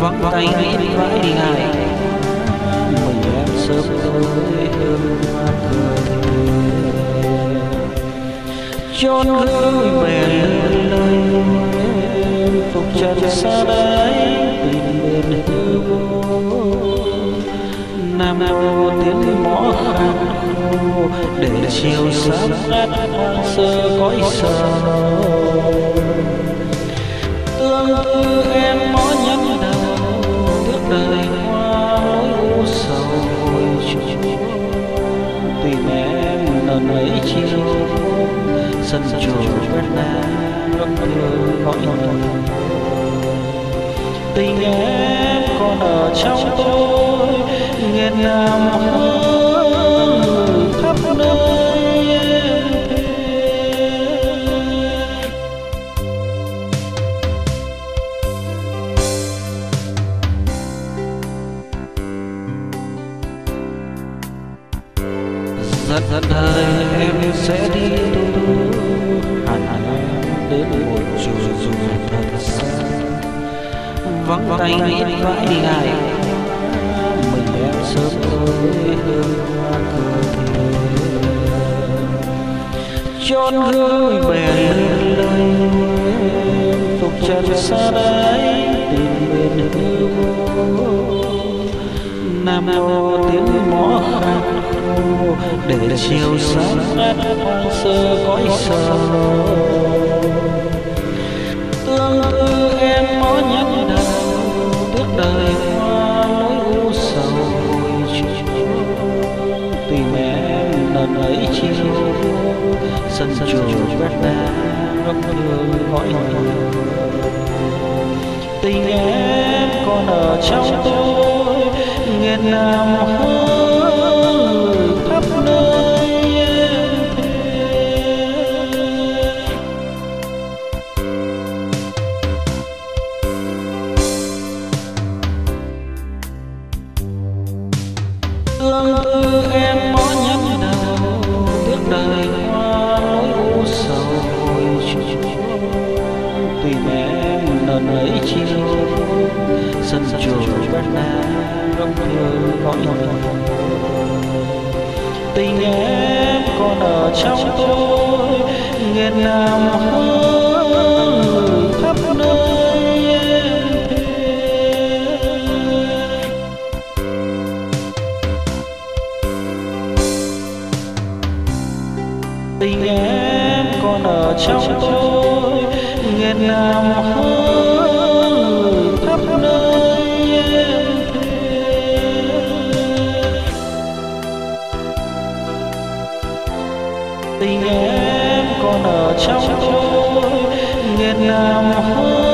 vắng tay nghĩ vãi đi ngại mình em sớm tới hơn hoa cười chốn gửi bè lời phục trần xa đáy tìm bên hư vô nam mô tiếng mõ khăn khô để chiều sáng ngát hoang sơ cõi sầu tương tư em mõ nhắn đầu tiếc đời hoa lối u sầu hồi chúa tìm em lần ấy chiều sân chùa quét na vẫn thương cõi lòng tình em còn ở trong tôi nghẹn ngào hương khắp nơi em rất rất đời em sẽ đi tu hẳn em đến một chùa dù thật xa vắng tay nghĩ vãi đi ngại mình em sớm tới hương hoa cười chốn gửi bè lời phục trần xa đáy tìm bên hư vô nam mô tiếng mõ khăn khô để chiều sáng ngát hoang sơ cõi sầu tương tư em mõ nhắn đầu tiếc đời hoa lối u sầu hồi chúa tìm em lần ấy chiều sân chùa quét na vẫn thương cõi lòng tình em còn ở trong tôi nghẹn ngào hương khắp nơi em tương tư em mõ nhắn đầu tiếc đời hoa lối u sầu hồi chúa tìm em lần ấy chiều sân chùa quét na vẫn thương cõi lòng tình em còn ở trong tôi nghẹn ngào hương khắp nơi em tình em còn ở trong tôi nghẹn ngào hương khắp nơi em tình em còn ở trong tôi nghẹn ngào hương